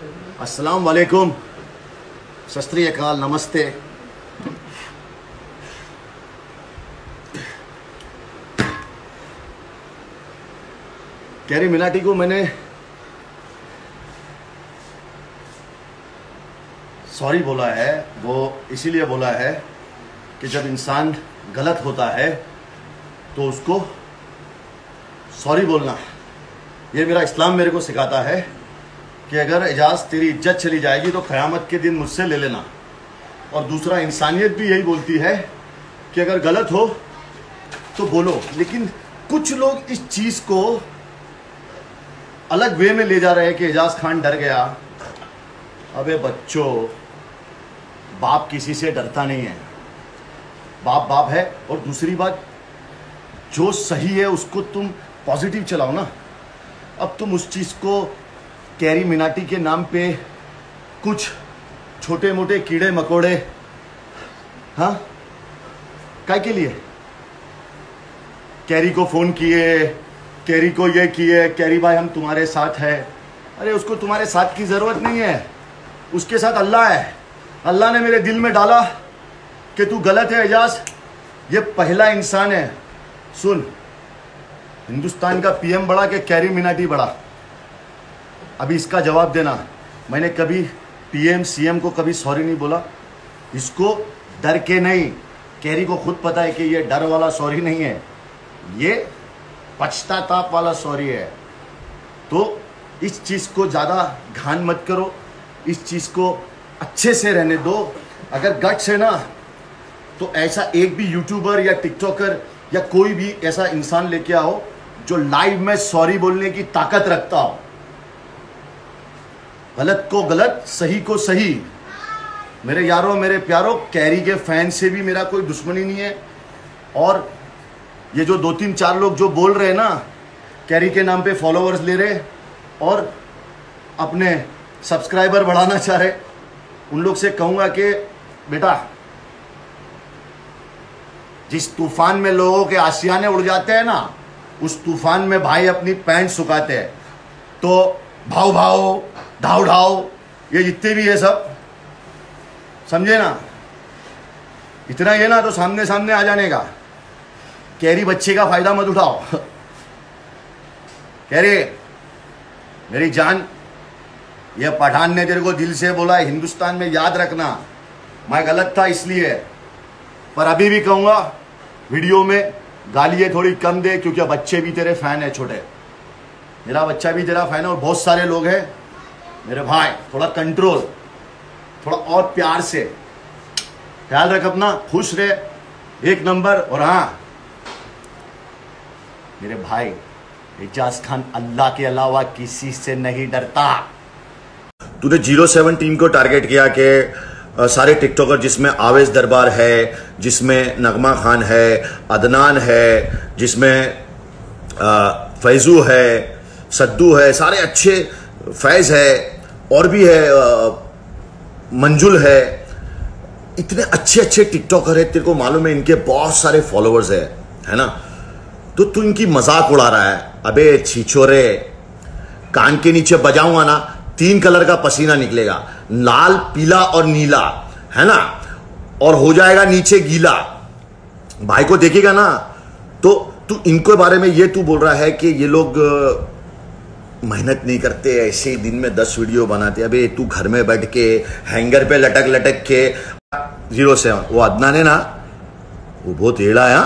अस्सलाम वालेकुम, सत श्री अकाल, नमस्ते। कैरी मिनाटी को मैंने सॉरी बोला है, वो इसीलिए बोला है कि जब इंसान गलत होता है तो उसको सॉरी बोलना, ये मेरा इस्लाम मेरे को सिखाता है कि अगर एजाज तेरी इज्जत चली जाएगी तो क़यामत के दिन मुझसे ले लेना। और दूसरा, इंसानियत भी यही बोलती है कि अगर गलत हो तो बोलो। लेकिन कुछ लोग इस चीज़ को अलग वे में ले जा रहे हैं कि एजाज खान डर गया। अबे बच्चों, बाप किसी से डरता नहीं है, बाप बाप है। और दूसरी बात, जो सही है उसको तुम पॉजिटिव चलाओ ना। अब तुम उस चीज़ को कैरी मिनाटी के नाम पे कुछ छोटे मोटे कीड़े मकोड़े, हाँ, काय के लिए? कैरी को फ़ोन किए, कैरी को ये किए, कैरी भाई हम तुम्हारे साथ है। अरे उसको तुम्हारे साथ की ज़रूरत नहीं है, उसके साथ अल्लाह है। अल्लाह ने मेरे दिल में डाला कि तू गलत है एजाज, ये पहला इंसान है। सुन, हिंदुस्तान का पीएम बड़ा कि कैरी मिनाटी बड़ा? अभी इसका जवाब देना। मैंने कभी पीएम सीएम को कभी सॉरी नहीं बोला, इसको डर के नहीं। कैरी को खुद पता है कि ये डर वाला सॉरी नहीं है, ये पछताताप वाला सॉरी है। तो इस चीज़ को ज़्यादा घान मत करो, इस चीज़ को अच्छे से रहने दो। अगर गट्स है ना तो ऐसा एक भी यूट्यूबर या टिकटॉकर या कोई भी ऐसा इंसान लेके आओ जो लाइव में सॉरी बोलने की ताकत रखता हो। गलत को गलत, सही को सही। मेरे यारों, मेरे प्यारों, कैरी के फैन से भी मेरा कोई दुश्मनी नहीं है। और ये जो 2-3-4 लोग जो बोल रहे हैं ना, कैरी के नाम पे फॉलोअर्स ले रहे और अपने सब्सक्राइबर बढ़ाना चाह रहे, उन लोग से कहूँगा कि बेटा, जिस तूफान में लोगों के आशियाने उड़ जाते हैं ना, उस तूफान में भाई अपनी पैंट सुखाते हैं। तो भाव भाव, ढाव ढाव, ये जितने भी है सब, समझे ना? इतना ये ना तो सामने सामने आ जाने का। कैरी बच्चे का फायदा मत उठाओ। कैरी मेरी जान, ये पठान ने तेरे को दिल से बोला है, हिंदुस्तान में याद रखना। मैं गलत था इसलिए, पर अभी भी कहूँगा वीडियो में गालियाँ थोड़ी कम दे, क्योंकि बच्चे भी तेरे फैन है छोटे। मेरा बच्चा भी तेरा फैन है और बहुत सारे लोग हैं। मेरे भाई थोड़ा कंट्रोल, थोड़ा और प्यार से ख्याल रख अपना, खुश रहे, एक नंबर। और हाँ मेरे भाई, एजाज खान अल्लाह के अलावा किसी से नहीं डरता। तूने 07 टीम को टारगेट किया कि सारे टिकटॉकर, जिसमें आवेश दरबार है, जिसमें नगमा खान है, अदनान है, जिसमें फैजू है, सद्दू है, सारे अच्छे, फैज है और भी है, मंजुल है, इतने अच्छे अच्छे टिकटॉकर है। तेरे को मालूम है इनके बहुत सारे फॉलोअर्स है ना? तो तू इनकी मजाक उड़ा रहा है। अबे छिछोरे, कान के नीचे बजाऊंगा ना 3 कलर का पसीना निकलेगा, लाल, पीला और नीला, है ना? और हो जाएगा नीचे गीला। भाई को देखेगा ना तो तू इनके बारे में ये तू बोल रहा है कि ये लोग मेहनत नहीं करते, ऐसे ही दिन में 10 वीडियो बनाते। अबे तू घर में बैठ के हैंगर पे लटक लटक के 07, वो अदनान है ना, वो बहुत एड़ा है।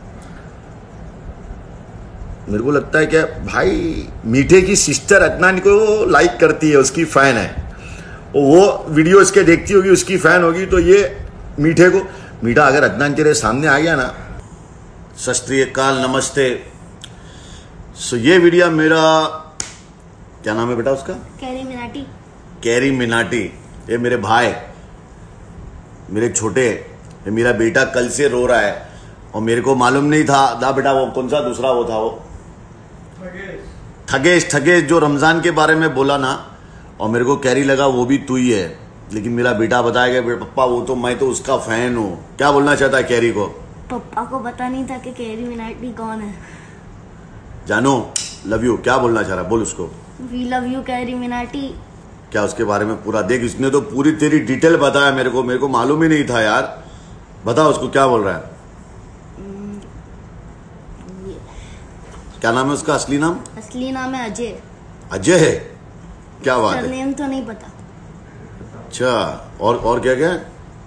मेरे को लगता है कि भाई मीठे की सिस्टर अदनान को लाइक करती है, उसकी फैन है, वो वीडियो इसके देखती होगी, उसकी फैन होगी। तो ये मीठे को, मीठा अगर अदनान तेरे सामने आ गया ना, सत श्री अकाल, नमस्ते। सो ये वीडियो मेरा, क्या नाम है बेटा उसका? कैरी मिनाटी। कैरी मिनाटी, ये मेरे भाई, मेरे छोटे, ये मेरा बेटा कल से रो रहा है और मेरे को मालूम नहीं था। दा बेटा, वो कौन सा दूसरा वो था, वो ठगेश जो रमजान के बारे में बोला ना, और मेरे को कैरी लगा वो भी तू ही है। लेकिन मेरा बेटा बताएगा पप्पा वो तो मैं तो उसका फैन हूँ। क्या बोलना चाहता है कैरी को? पप्पा को पता नहीं था कि कैरी मिनाटी कौन है। जानो लव यू, क्या बोलना चाह रहा, बोल उसको। We love you Carry Minati. क्या उसके बारे में पूरा देख, इसने तो पूरी तेरी डिटेल बताया मेरे को मालूम ही नहीं था यार। बता उसको क्या बोल रहा है। क्या नाम है उसका असली नाम? असली नाम है अजय। अजय है? क्या बात है। सरनेम तो नहीं पता। अच्छा, और क्या क्या?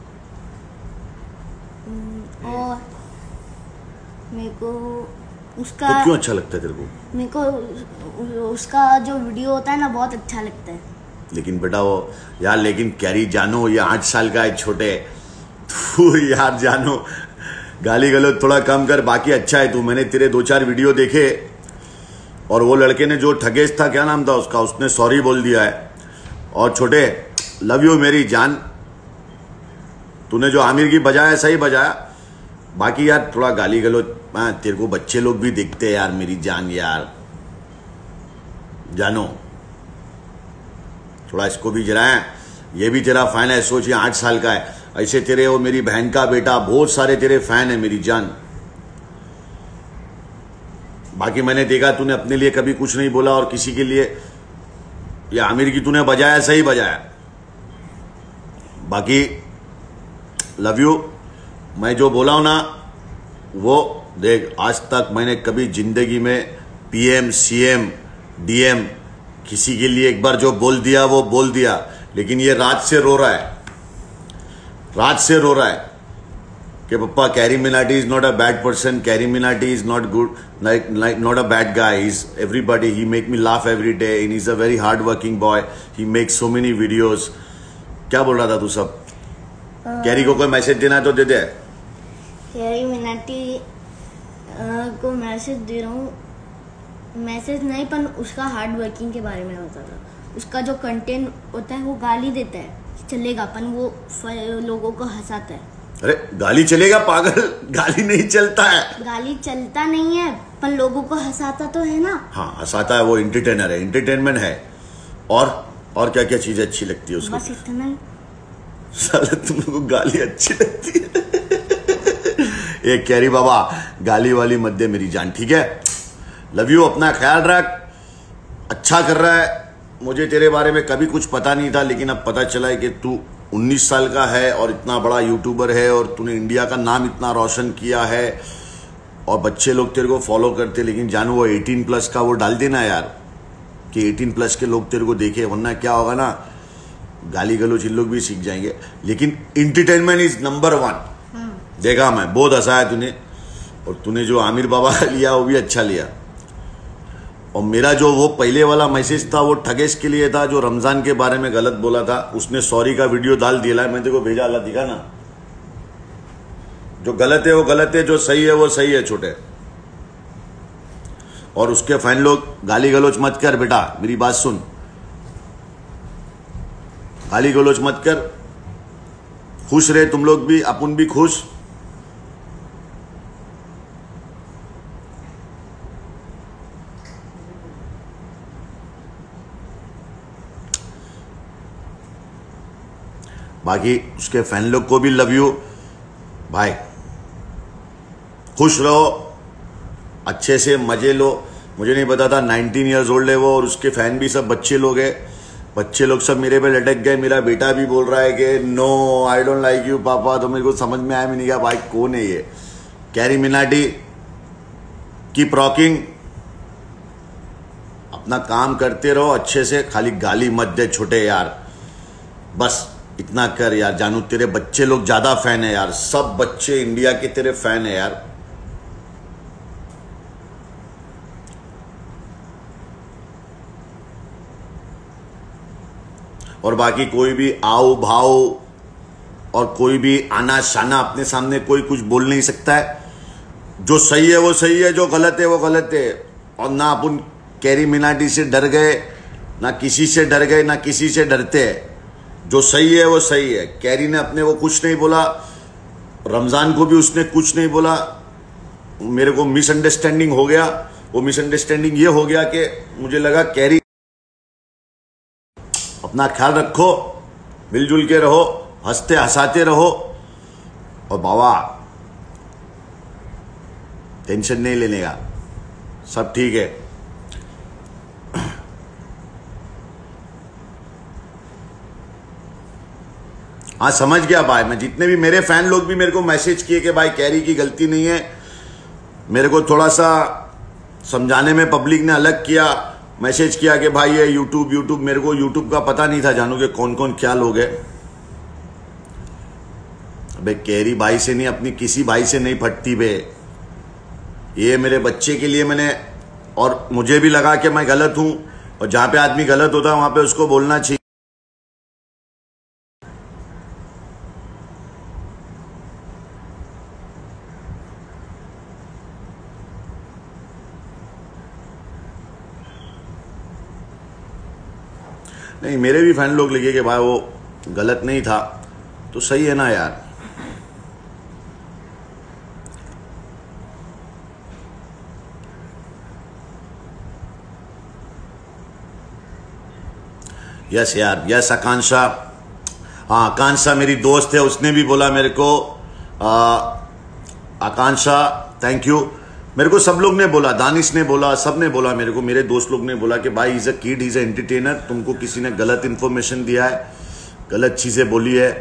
और मेरे को उसका तो क्यों अच्छा लगता है तेरे को? मेरे को उसका जो वीडियो होता है ना बहुत अच्छा लगता है। लेकिन बेटा वो यार, लेकिन कैरी जानो ये 8 साल का है छोटे, तू यार जानो गाली गलौज थोड़ा कम कर, बाकी अच्छा है तू। मैंने तेरे 2-4 वीडियो देखे और वो लड़के ने जो ठगेश था, क्या नाम था उसका, उसने सॉरी बोल दिया है। और छोटे लव यू मेरी जान, तूने जो आमिर की बजाया सही बजाया, बाकी यार थोड़ा गाली गलौज तेरे को बच्चे लोग भी देखते हैं यार मेरी जान यार, जानो थोड़ा इसको भी जराए। ये भी तेरा फैन है, सोचिए 8 साल का है। ऐसे तेरे वो मेरी बहन का बेटा, बहुत सारे तेरे फैन है मेरी जान। बाकी मैंने देखा तूने अपने लिए कभी कुछ नहीं बोला और किसी के लिए, ये आमिर की तूने बजाया सही बजाया। बाकी लव यू। मैं जो बोला हूं ना वो देख, आज तक मैंने कभी जिंदगी में PM CM DM किसी के लिए एक बार जो बोल दिया वो बोल दिया, लेकिन ये रात से रो रहा है, रात से रो रहा है कि पप्पा Carry Minati is not a bad person, Carry Minati is not good, like not a bad guy, he's everybody, he make me laugh every day and he's a very hard working boy, he makes so many videos। क्या बोल रहा था तू सब? Carry को कोई message देना है तो दे दे। कैरी मिनाटी को मैसेज दे रहा हूँ, मैसेज नहीं पर उसका हार्ड वर्किंग के बारे में होता था। उसका जो कंटेंट होता है वो गाली देता है, चलेगा अपन वो लोगों को हंसाता है। अरे गाली चलेगा पागल, गाली नहीं चलता है। गाली चलता नहीं है पर लोगों को हंसाता तो है ना। हाँ हंसाता है, वो एंटरटेनर है, एंटरटेनमेंट है। और क्या क्या चीजें अच्छी लगती है उसको? बस इतना ही। साला तुम लोगों को गाली अच्छी लगती है। एक कैरी बाबा गाली वाली मत दे मेरी जान, ठीक है? लव यू, अपना ख्याल रख। अच्छा कर रहा है। मुझे तेरे बारे में कभी कुछ पता नहीं था, लेकिन अब पता चला है कि तू 19 साल का है और इतना बड़ा यूट्यूबर है और तूने इंडिया का नाम इतना रोशन किया है और बच्चे लोग तेरे को फॉलो करते। लेकिन जानू वो 18+ का वो डाल देना यार, कि 18+ के लोग तेरे को देखे, वरना क्या होगा ना, गाली गलौज इन लोग भी सीख जाएंगे। लेकिन एंटरटेनमेंट इज नंबर 1। देखा मैं, बहुत हंसाया तूने, और तूने जो आमिर बाबा लिया वो भी अच्छा लिया। और मेरा जो वो पहले वाला मैसेज था वो ठगेश के लिए था, जो रमजान के बारे में गलत बोला था। उसने सॉरी का वीडियो डाल दिया है, मैं तेरे को भेजा, अल्लाह दिखा ना। जो गलत है वो गलत है, जो सही है वो सही है छोटे। और उसके फैन लोग गाली गलौज मत कर बेटा, मेरी बात सुन, गाली गलौज मत कर। खुश रहे तुम लोग भी, अपन भी खुश। बाकी उसके फैन लोग को भी लव यू भाई, खुश रहो, अच्छे से मजे लो। मुझे नहीं पता था 19 ईयर्स ओल्ड है वो, और उसके फैन भी सब बच्चे लोग हैं। बच्चे लोग सब मेरे पे लटक गए। मेरा बेटा भी बोल रहा है कि no I don't like you पापा। तो मेरे को समझ में आया, मैंने कहा भाई कौन है ये? कैरी मिनाटी, कीप रॉकिंग, अपना काम करते रहो अच्छे से, खाली गाली मत दे छोटे यार, बस इतना कर यार। जानू तेरे बच्चे लोग ज्यादा फैन है यार, सब बच्चे इंडिया के तेरे फैन है यार। और बाकी कोई भी आओ भाव और कोई भी आना शाना अपने सामने कोई कुछ बोल नहीं सकता है। जो सही है वो सही है, जो गलत है वो गलत है। और ना अपन कैरी मिनाटी से डर गए, ना किसी से डर गए, ना किसी से डरते हैं। जो सही है वो सही है। कैरी ने अपने को कुछ नहीं बोला, रमजान को भी उसने कुछ नहीं बोला। मेरे को मिसअंडरस्टैंडिंग हो गया। वो मिसअंडरस्टैंडिंग ये हो गया कि मुझे लगा कैरी, अपना ख्याल रखो, मिलजुल के रहो, हंसते हंसाते रहो। और बाबा टेंशन नहीं लेने का, सब ठीक है। हाँ समझ गया भाई, मैं जितने भी मेरे फैन लोग भी मेरे को मैसेज किए कि भाई कैरी की गलती नहीं है, मेरे को थोड़ा सा समझाने में पब्लिक ने अलग किया, मैसेज किया कि भाई ये यूट्यूब, मेरे को यूट्यूब का पता नहीं था जानू कि कौन कौन क्या लोग है। अबे कैरी भाई से नहीं, अपनी किसी भाई से नहीं फटती बे, ये मेरे बच्चे के लिए मैंने, और मुझे भी लगा कि मैं गलत हूं, और जहां पे आदमी गलत होता है वहां पे उसको बोलना चाहिए। नहीं, मेरे भी फैन लोग लगे कि भाई वो गलत नहीं था, तो सही है ना यार। यस यार, यस आकांक्षा, हाँ आकांक्षा मेरी दोस्त है, उसने भी बोला मेरे को, आकांक्षा थैंक यू। मेरे को सब लोग ने बोला, दानिश ने बोला, सब ने बोला मेरे को, मेरे दोस्त लोग ने बोला कि भाई is a kid, is a entertainer, तुमको किसी ने गलत इंफॉर्मेशन दिया है, गलत चीजें बोली है,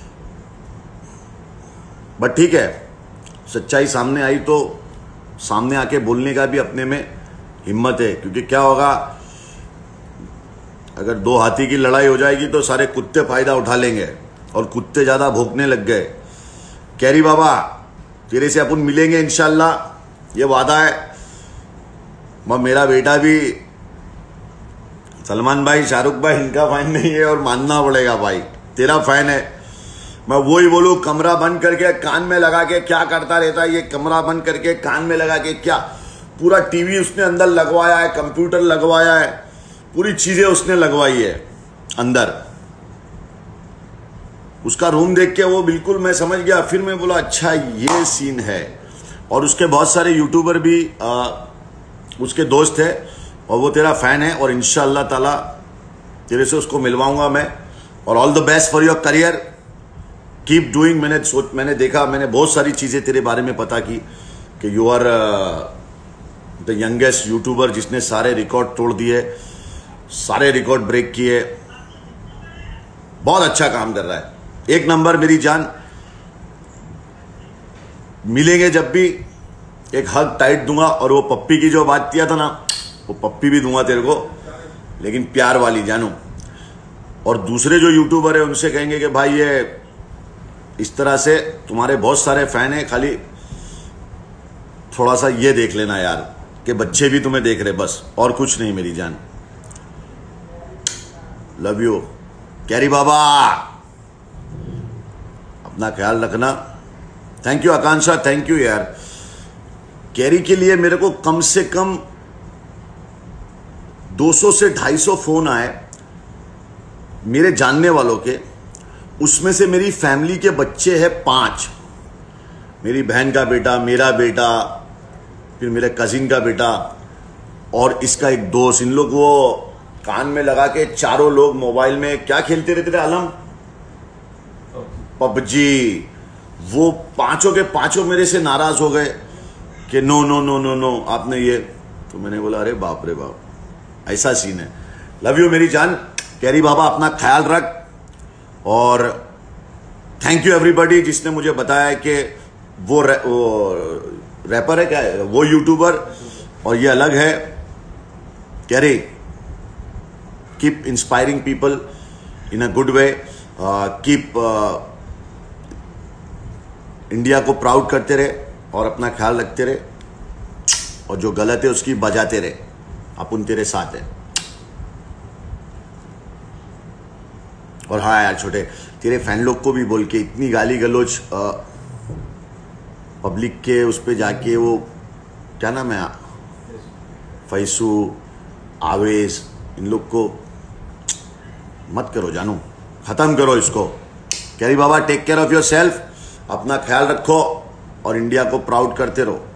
बट ठीक है, सच्चाई सामने आई तो सामने आके बोलने का भी अपने में हिम्मत है। क्योंकि क्या होगा, अगर दो हाथी की लड़ाई हो जाएगी तो सारे कुत्ते फायदा उठा लेंगे, और कुत्ते ज्यादा भौंकने लग गए। कैरी बाबा तेरे से अपन मिलेंगे इंशाल्लाह, ये वादा है। मेरा बेटा भी, सलमान भाई, शाहरुख भाई, इनका फैन नहीं है, और मानना पड़ेगा भाई तेरा फैन है। मैं वही बोलूं, कमरा बंद करके कान में लगा के क्या करता रहता है ये, कमरा बंद करके कान में लगा के क्या, पूरा टीवी उसने अंदर लगवाया है, कंप्यूटर लगवाया है, पूरी चीजें उसने लगवाई है अंदर। उसका रूम देख के वो बिल्कुल मैं समझ गया, फिर मैं बोला अच्छा ये सीन है। और उसके बहुत सारे यूट्यूबर भी उसके दोस्त है, और वो तेरा फैन है, और इंशाअल्लाह ताला तेरे से उसको मिलवाऊंगा मैं। और all the best for your career, keep doing. मैंने देखा, मैंने बहुत सारी चीजें तेरे बारे में पता की कि you are the youngest YouTuber जिसने सारे रिकॉर्ड तोड़ दिए, सारे रिकॉर्ड ब्रेक किए, बहुत अच्छा काम कर रहा है, एक नंबर मेरी जान। मिलेंगे जब भी, एक हग टाइट दूंगा, और वो पप्पी की जो बात किया था ना, वो पप्पी भी दूंगा तेरे को, लेकिन प्यार वाली जानू। और दूसरे जो यूट्यूबर है उनसे कहेंगे कि भाई ये इस तरह से, तुम्हारे बहुत सारे फैन है, खाली थोड़ा सा ये देख लेना यार कि बच्चे भी तुम्हें देख रहे, बस और कुछ नहीं मेरी जान। लव यू कैरी बाबा, अपना ख्याल रखना। Thank you Akanksha, thank you यार। कैरी के लिए मेरे को कम से कम 200 से 250 फोन आए मेरे जानने वालों के, उसमें से मेरी फैमिली के बच्चे हैं 5, मेरी बहन का बेटा, मेरा बेटा, फिर मेरे कजिन का बेटा, और इसका एक दोस्त। इन लोग वो कान में लगा के चारों लोग मोबाइल में क्या खेलते रहते थे आलम, पबजी। वो पांचों के पांचों मेरे से नाराज हो गए कि no no no no no आपने ये, तो मैंने बोला अरे बाप रे बाप, ऐसा सीन है। लव यू मेरी जान कैरी बाबा, अपना ख्याल रख। और थैंक यू एवरीबॉडी जिसने मुझे बताया कि वो रैपर है, क्या है वो, यूट्यूबर, और ये अलग है। Carry keep inspiring people in a good way, keep India को प्राउड करते रहे, और अपना ख्याल रखते रहे, और जो गलत है उसकी बजाते रहे, अपन तेरे साथ है। और हाँ यार छोटे, तेरे फैन लोग को भी बोल के, इतनी गाली गलोच पब्लिक के उस पे जाके, वो क्या नाम है, फैसू, आवेश, इन लोग को मत करो जानू, खत्म करो इसको। कैरी बाबा take care of yourself, अपना ख्याल रखो, और इंडिया को प्राउड करते रहो।